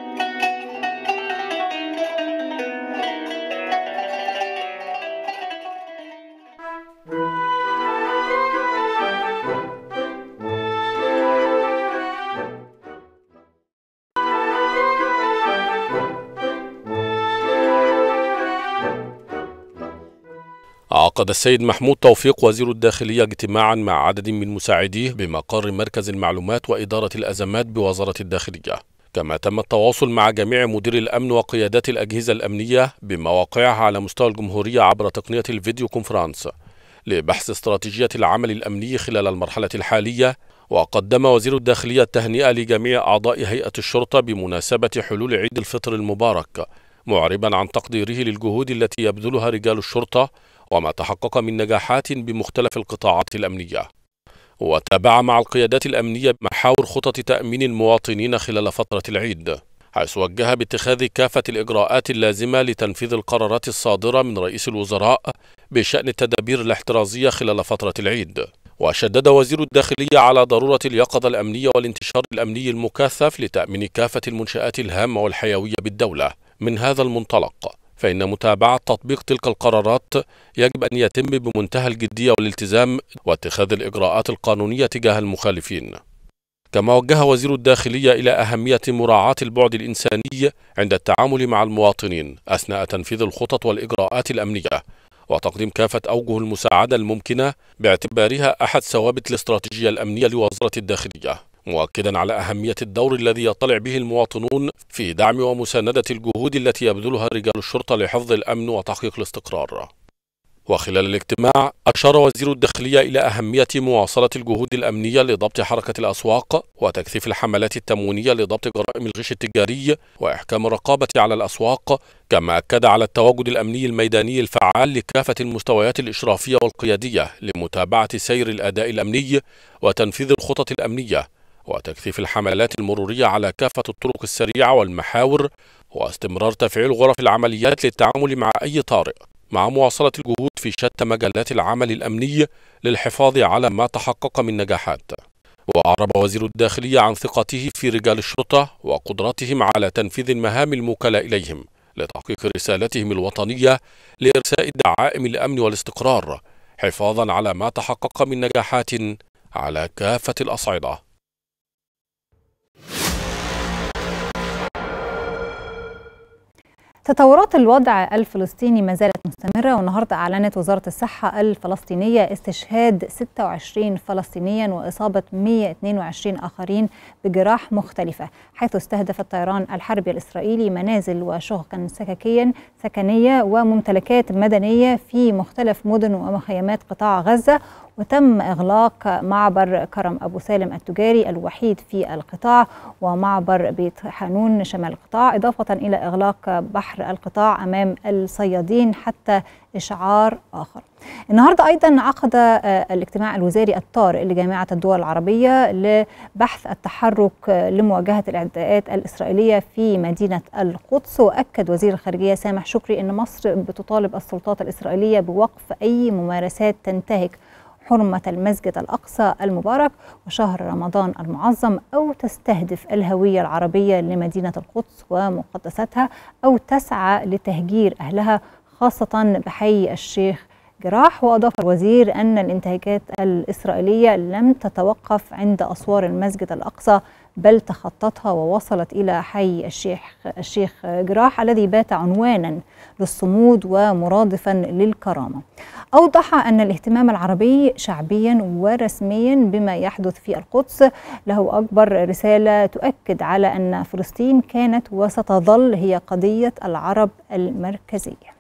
عقد السيد محمود توفيق وزير الداخلية اجتماعا مع عدد من مساعديه بمقر مركز المعلومات وإدارة الأزمات بوزارة الداخلية، كما تم التواصل مع جميع مدير الأمن وقيادات الأجهزة الأمنية بمواقعها على مستوى الجمهورية عبر تقنية الفيديو كونفرانس لبحث استراتيجية العمل الأمني خلال المرحلة الحالية. وقدم وزير الداخلية التهنئة لجميع أعضاء هيئة الشرطة بمناسبة حلول عيد الفطر المبارك، معربا عن تقديره للجهود التي يبذلها رجال الشرطة وما تحقق من نجاحات بمختلف القطاعات الأمنية. وتابع مع القيادات الأمنية محاور خطط تأمين المواطنين خلال فترة العيد، حيث وجه باتخاذ كافة الإجراءات اللازمة لتنفيذ القرارات الصادرة من رئيس الوزراء بشأن التدابير الاحترازية خلال فترة العيد. وشدد وزير الداخلية على ضرورة اليقظة الأمنية والانتشار الأمني المكثف لتأمين كافة المنشآت الهامة والحيوية بالدولة. من هذا المنطلق، فإن متابعة تطبيق تلك القرارات يجب أن يتم بمنتهى الجدية والالتزام واتخاذ الإجراءات القانونية تجاه المخالفين. كما وجه وزير الداخلية إلى أهمية مراعاة البعد الإنساني عند التعامل مع المواطنين أثناء تنفيذ الخطط والإجراءات الأمنية، وتقديم كافة أوجه المساعدة الممكنة باعتبارها أحد ثوابت الاستراتيجية الأمنية لوزارة الداخلية، مؤكدا على أهمية الدور الذي يطلع به المواطنون في دعم ومساندة الجهود التي يبذلها رجال الشرطة لحفظ الأمن وتحقيق الاستقرار. وخلال الاجتماع أشار وزير الداخلية إلى أهمية مواصلة الجهود الأمنية لضبط حركة الأسواق وتكثيف الحملات التموينية لضبط جرائم الغش التجاري وإحكام الرقابة على الأسواق، كما أكد على التواجد الأمني الميداني الفعال لكافة المستويات الإشرافية والقيادية لمتابعة سير الأداء الأمني وتنفيذ الخطط الأمنية وتكثيف الحملات المرورية على كافة الطرق السريعة والمحاور، واستمرار تفعيل غرف العمليات للتعامل مع أي طارئ، مع مواصلة الجهود في شتى مجالات العمل الأمني للحفاظ على ما تحقق من نجاحات. وأعرب وزير الداخلية عن ثقته في رجال الشرطة وقدرتهم على تنفيذ المهام الموكلة إليهم لتحقيق رسالتهم الوطنية لإرساء دعائم الأمن والاستقرار، حفاظا على ما تحقق من نجاحات على كافة الأصعدة. تطورات الوضع الفلسطيني ما زالت مستمرة، والنهارده أعلنت وزارة الصحة الفلسطينية استشهاد ستة وعشرين فلسطينيا وإصابة مئة واثنين وعشرين آخرين بجراح مختلفة، حيث استهدف الطيران الحربي الإسرائيلي منازل وشققا سككيا سكنية وممتلكات مدنية في مختلف مدن ومخيمات قطاع غزة. وتم إغلاق معبر كرم أبو سالم التجاري الوحيد في القطاع ومعبر بيت حانون شمال القطاع، إضافة إلى إغلاق بحر القطاع أمام الصيادين حتى إشعار آخر. النهارده أيضا عقد الاجتماع الوزاري الطارئ لجامعة الدول العربية لبحث التحرك لمواجهة الاعتداءات الإسرائيلية في مدينة القدس، وأكد وزير الخارجية سامح شكري أن مصر بتطالب السلطات الإسرائيلية بوقف أي ممارسات تنتهك حرمة المسجد الأقصى المبارك وشهر رمضان المعظم، أو تستهدف الهوية العربية لمدينة القدس ومقدساتها، أو تسعى لتهجير أهلها خاصة بحي الشيخ جراح. وأضاف الوزير أن الانتهاكات الإسرائيلية لم تتوقف عند أسوار المسجد الأقصى، بل تخطتها ووصلت إلى حي الشيخ الشيخ جراح الذي بات عنوانا للصمود ومرادفا للكرامة. أوضح أن الاهتمام العربي شعبيا ورسميا بما يحدث في القدس له أكبر رسالة تؤكد على أن فلسطين كانت وستظل هي قضية العرب المركزية.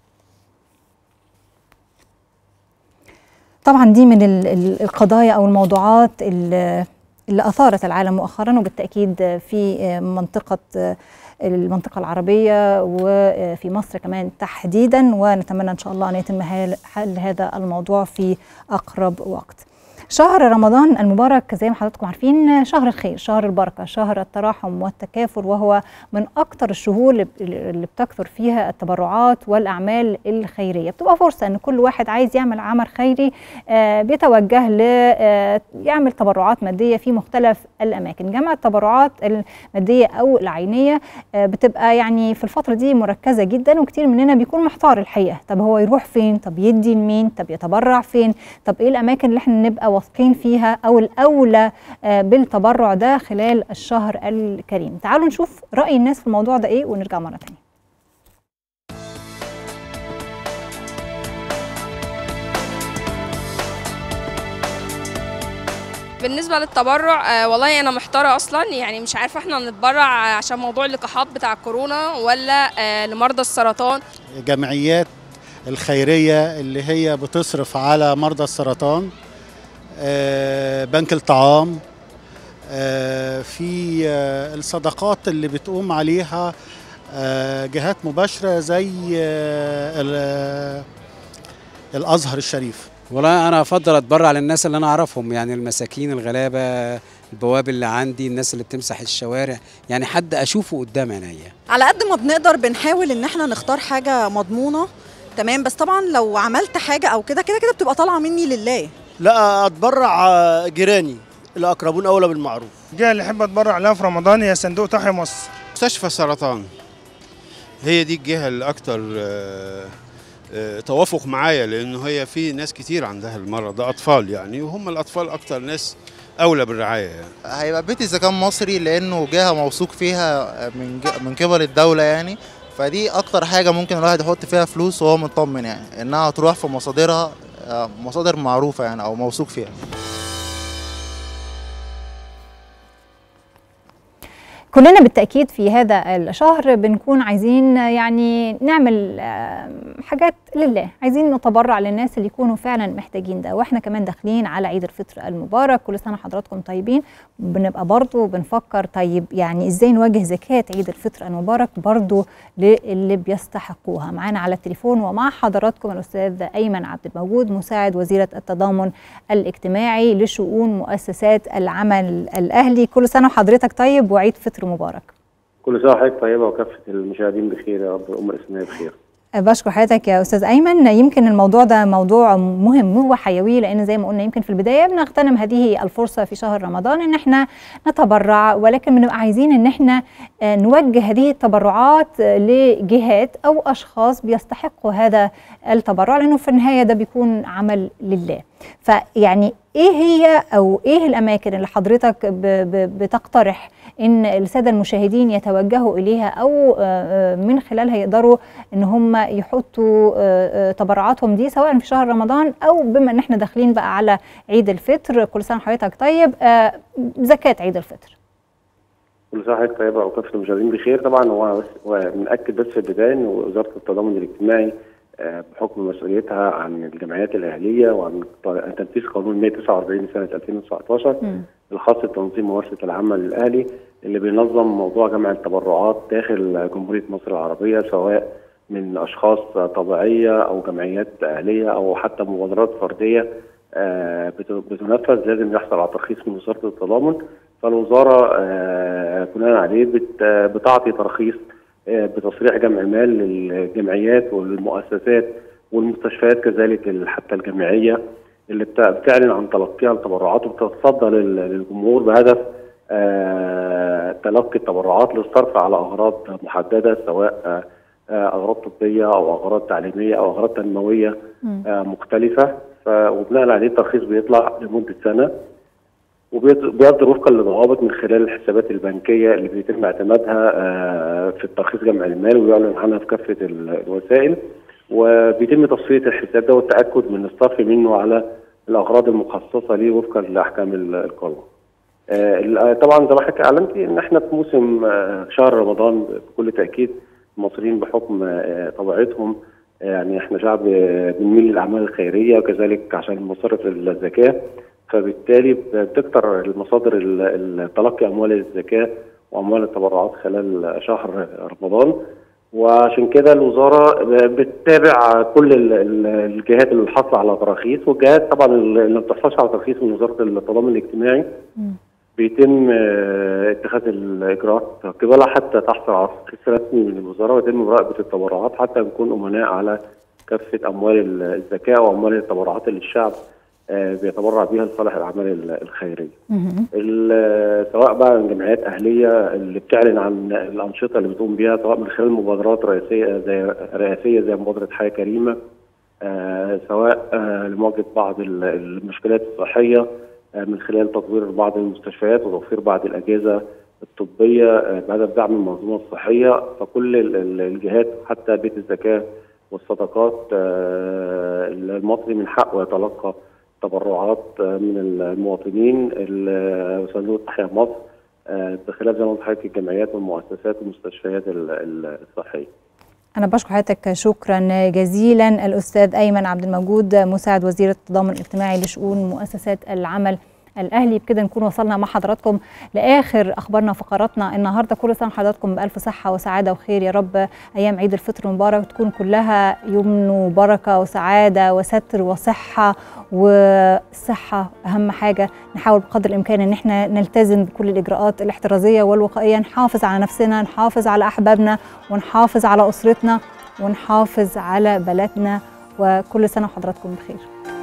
طبعا دي من القضايا أو الموضوعات اللي أثارت العالم مؤخرا، وبالتأكيد في منطقة المنطقة العربية وفي مصر كمان تحديدا، ونتمنى إن شاء الله أن يتم حل هذا الموضوع في أقرب وقت. شهر رمضان المبارك زي ما حضراتكم عارفين شهر الخير، شهر البركة، شهر التراحم والتكافل، وهو من أكثر الشهور اللي بتكثر فيها التبرعات والأعمال الخيرية. بتبقى فرصة أن كل واحد عايز يعمل عمل خيري بيتوجه ل يعمل تبرعات مادية في مختلف الأماكن. جمع التبرعات المادية أو العينية بتبقى يعني في الفترة دي مركزة جدا، وكتير مننا بيكون محتار الحقيقة، طب هو يروح فين؟ طب يدي لمين؟ طب يتبرع فين؟ طب إيه الأماكن اللي احنا نبقى واثقين فيها أو الأولى بالتبرع ده خلال الشهر الكريم؟ تعالوا نشوف رأي الناس في الموضوع ده إيه ونرجع مرة تانية. بالنسبة للتبرع آه والله أنا محتارة أصلا، يعني مش عارفة احنا نتبرع عشان موضوع اللقاحات بتاع كورونا ولا آه لمرضى السرطان. جمعيات الخيرية اللي هي بتصرف على مرضى السرطان، آه بنك الطعام، آه في آه الصدقات اللي بتقوم عليها آه جهات مباشرة زي آه الأزهر الشريف. والله انا افضل اتبرع للناس اللي انا اعرفهم، يعني المساكين الغلابه، البواب اللي عندي، الناس اللي بتمسح الشوارع، يعني حد اشوفه قدام عينيا. على قد ما بنقدر بنحاول ان احنا نختار حاجه مضمونه، تمام، بس طبعا لو عملت حاجه او كده كده كده بتبقى طالعه مني لله. لا، اتبرع جيراني، الاقربون اولى بالمعروف. الجهه اللي احب اتبرع لها في رمضان هي صندوق تحيا مصر. مستشفى سرطان هي دي الجهه اللي اكتر توافق معايا، لأنه هي في ناس كتير عندها المرض ده، أطفال يعني، وهم الأطفال أكتر ناس أولى بالرعاية يعني. هيبقى بيت إذا كان مصري، لأنه جهة موثوق فيها من من قبل الدولة يعني، فدي أكتر حاجة ممكن الواحد يحط فيها فلوس وهو مطمن يعني إنها تروح في مصادرها، مصادر معروفة يعني أو موثوق فيها. كلنا بالتأكيد في هذا الشهر بنكون عايزين يعني نعمل حاجات لله، عايزين نتبرع للناس اللي يكونوا فعلا محتاجين ده، واحنا كمان داخلين على عيد الفطر المبارك، كل سنة حضراتكم طيبين. بنبقى برضو بنفكر طيب يعني ازاي نوجه زكاة عيد الفطر المبارك برضو للي بيستحقوها. معانا على التليفون ومع حضراتكم الأستاذ أيمن عبد الموجود مساعد وزيرة التضامن الاجتماعي لشؤون مؤسسات العمل الأهلي. كل سنة وحضرتك طيب وعيد فطر مبارك. كل سنه وحضرتك طيبه وكافه المشاهدين بخير يا رب، الامه الاسلاميه بخير. بشكر حضرتك يا استاذ ايمن. يمكن الموضوع ده موضوع مهم وحيوي، لان زي ما قلنا يمكن في البدايه بنغتنم هذه الفرصه في شهر رمضان ان احنا نتبرع، ولكن بنبقى عايزين ان احنا نوجه هذه التبرعات لجهات او اشخاص بيستحقوا هذا التبرع، لانه في النهايه ده بيكون عمل لله. فيعني ايه هي او ايه الاماكن اللي حضرتك بتقترح ان الساده المشاهدين يتوجهوا اليها او من خلالها يقدروا ان هم يحطوا تبرعاتهم دي سواء في شهر رمضان او بما ان احنا داخلين بقى على عيد الفطر؟ كل سنه وحضرتك طيب. زكاه عيد الفطر. كل سنه وحضرتك طيبه وكافه المشاهدين بخير. طبعا هو بنأكد بس في البدايه ان وزاره التضامن الاجتماعي بحكم مسؤوليتها عن الجمعيات الاهليه وعن تنفيذ قانون مئة وتسعة وأربعين لسنه ألفين وتسعطاشر الخاص بتنظيم ممارسه العمل الاهلي، اللي بينظم موضوع جمع التبرعات داخل جمهوريه مصر العربيه، سواء من اشخاص طبيعيه او جمعيات اهليه او حتى مبادرات فرديه بتنفذ، لازم يحصل على ترخيص من وزاره التضامن. فالوزاره بناء عليه بتعطي ترخيص بتصريح جمع مال للجمعيات والمؤسسات والمستشفيات كذلك حتى الجامعيه اللي بتعلن عن تلقيها التبرعات وبتتصدى للجمهور بهدف تلقي التبرعات للصرف على اغراض محدده، سواء اغراض طبيه او اغراض تعليميه او اغراض تنمويه مختلفه. وبناء عليه الترخيص بيطلع لمده سنه وبيصدر وفقا لضوابط من خلال الحسابات البنكيه اللي بيتم اعتمادها في الترخيص جمع المال ويعلن عنها في كافه الوسائل، وبيتم تصفيه الحساب ده والتاكد من الصرف منه على الاغراض المخصصه ليه وفقا لاحكام القانون. طبعا زي ما حضرتك اعلنتي ان احنا في موسم شهر رمضان بكل تاكيد المصريين بحكم طبيعتهم يعني احنا شعب بنميل للاعمال الخيريه وكذلك عشان مصارف الزكاه، فبالتالي بتكثر المصادر تلقي اموال الزكاه واموال التبرعات خلال شهر رمضان، وعشان كده الوزاره بتتابع كل الجهات اللي حاصله على تراخيص، والجهات طبعا اللي ما بتحصلش على ترخيص من وزاره التضامن الاجتماعي بيتم اتخاذ الاجراءات قبلها حتى تحصل على ترخيص رسمي من الوزاره ويتم مراقبه التبرعات حتى نكون امناء على كافه اموال الزكاه واموال التبرعات اللي الشعب بيتبرع بيها لصالح الاعمال الخيريه. سواء بقى جمعيات اهليه اللي بتعلن عن الانشطه اللي بتقوم بيها سواء من خلال مبادرات رئاسيه زي رئاسيه زي مبادره حياه كريمه، سواء لمواجهه بعض المشكلات الصحيه من خلال تطوير بعض المستشفيات وتوفير بعض الاجهزه الطبيه بهدف دعم المنظومه الصحيه. فكل الجهات حتى بيت الزكاه والصدقات المصري من حقه يتلقى تبرعات من المواطنين. صندوق تحيا مصر بخلاف زي ما قلت لحضرتك الجمعيات والمؤسسات والمستشفيات الصحيه. أنا بشكر حضرتك شكرا جزيلا الأستاذ أيمن عبد الموجود مساعد وزير التضامن الاجتماعي لشؤون مؤسسات العمل الأهلي. بكده نكون وصلنا مع حضراتكم لآخر أخبارنا وفقراتنا النهاردة. كل سنة وحضراتكم بألف صحة وسعادة وخير يا رب. أيام عيد الفطر المبارك تكون كلها يمن وبركة وسعادة وستر وصحة، والصحة أهم حاجة. نحاول بقدر الإمكان إن احنا نلتزم بكل الإجراءات الاحترازية والوقائية، نحافظ على نفسنا، نحافظ على أحبابنا، ونحافظ على أسرتنا، ونحافظ على بلدنا. وكل سنة وحضراتكم بخير.